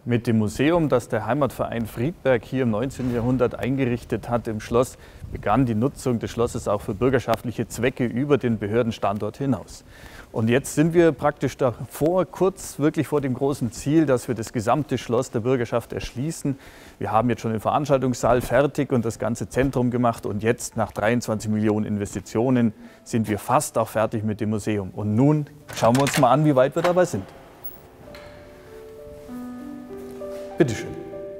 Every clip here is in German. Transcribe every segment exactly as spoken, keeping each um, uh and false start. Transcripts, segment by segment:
Mit dem Museum, das der Heimatverein Friedberg hier im neunzehnten Jahrhundert eingerichtet hat im Schloss, begann die Nutzung des Schlosses auch für bürgerschaftliche Zwecke über den Behördenstandort hinaus. Und jetzt sind wir praktisch davor, kurz wirklich vor dem großen Ziel, dass wir das gesamte Schloss der Bürgerschaft erschließen. Wir haben jetzt schon den Veranstaltungssaal fertig und das ganze Zentrum gemacht und jetzt nach dreiundzwanzig Millionen Investitionen sind wir fast auch fertig mit dem Museum. Und nun schauen wir uns mal an, wie weit wir dabei sind. Bitte schön.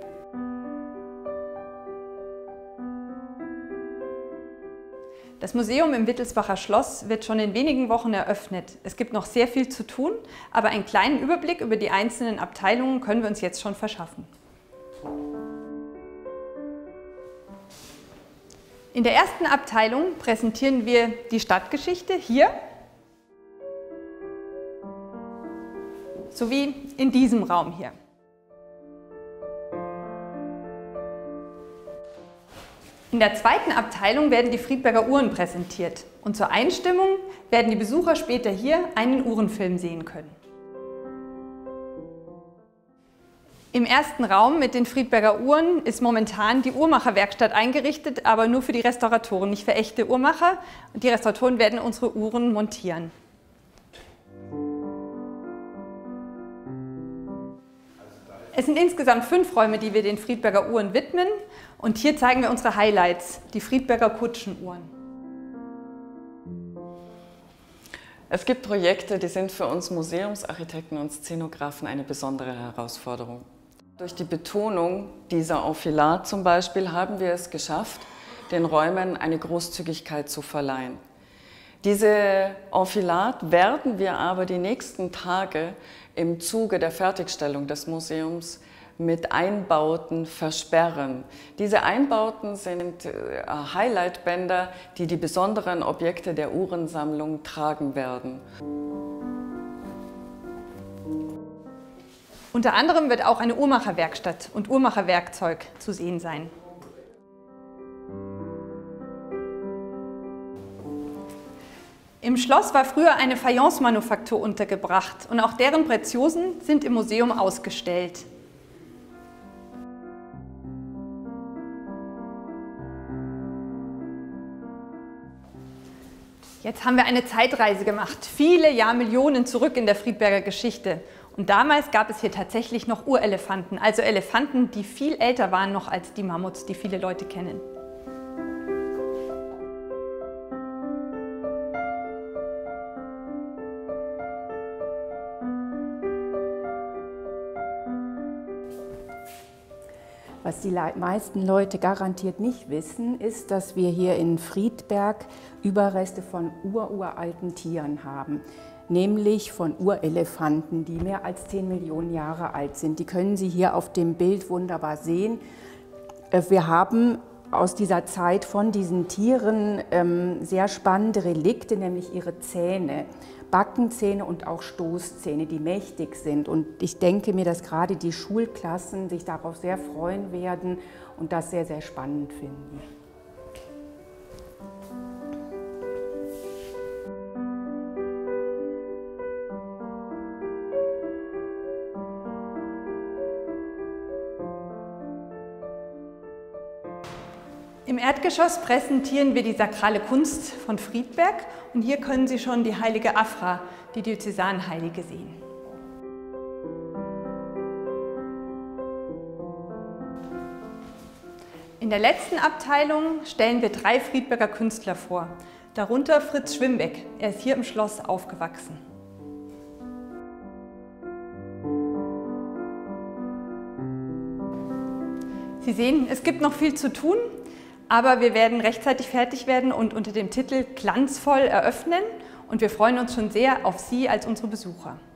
Das Museum im Wittelsbacher Schloss wird schon in wenigen Wochen eröffnet. Es gibt noch sehr viel zu tun, aber einen kleinen Überblick über die einzelnen Abteilungen können wir uns jetzt schon verschaffen. In der ersten Abteilung präsentieren wir die Stadtgeschichte hier sowie in diesem Raum hier. In der zweiten Abteilung werden die Friedberger Uhren präsentiert und zur Einstimmung werden die Besucher später hier einen Uhrenfilm sehen können. Im ersten Raum mit den Friedberger Uhren ist momentan die Uhrmacherwerkstatt eingerichtet, aber nur für die Restauratoren, nicht für echte Uhrmacher. Und die Restauratoren werden unsere Uhren montieren. Es sind insgesamt fünf Räume, die wir den Friedberger Uhren widmen. Und hier zeigen wir unsere Highlights, die Friedberger Kutschenuhren. Es gibt Projekte, die sind für uns Museumsarchitekten und Szenografen eine besondere Herausforderung. Durch die Betonung dieser Enfilade zum Beispiel haben wir es geschafft, den Räumen eine Großzügigkeit zu verleihen. Diese Enfilade werden wir aber die nächsten Tage im Zuge der Fertigstellung des Museums mit Einbauten versperren. Diese Einbauten sind Highlightbänder, die die besonderen Objekte der Uhrensammlung tragen werden. Unter anderem wird auch eine Uhrmacherwerkstatt und Uhrmacherwerkzeug zu sehen sein. Im Schloss war früher eine Fayence-Manufaktur untergebracht und auch deren Preziosen sind im Museum ausgestellt. Jetzt haben wir eine Zeitreise gemacht, viele Jahrmillionen zurück in der Friedberger Geschichte. Und damals gab es hier tatsächlich noch Urelefanten, also Elefanten, die viel älter waren noch als die Mammuts, die viele Leute kennen. Was die meisten Leute garantiert nicht wissen, ist, dass wir hier in Friedberg Überreste von ururalten Tieren haben, nämlich von Urelefanten, die mehr als zehn Millionen Jahre alt sind. Die können Sie hier auf dem Bild wunderbar sehen. Wir haben aus dieser Zeit von diesen Tieren ähm, sehr spannende Relikte, nämlich ihre Zähne, Backenzähne und auch Stoßzähne, die mächtig sind. Und ich denke mir, dass gerade die Schulklassen sich darauf sehr freuen werden und das sehr, sehr spannend finden. Im Erdgeschoss präsentieren wir die sakrale Kunst von Friedberg und hier können Sie schon die heilige Afra, die Diözesanheilige, sehen. In der letzten Abteilung stellen wir drei Friedberger Künstler vor, darunter Fritz Schwimmbeck. Er ist hier im Schloss aufgewachsen. Sie sehen, es gibt noch viel zu tun. Aber wir werden rechtzeitig fertig werden und unter dem Titel Glanzvoll eröffnen und wir freuen uns schon sehr auf Sie als unsere Besucher.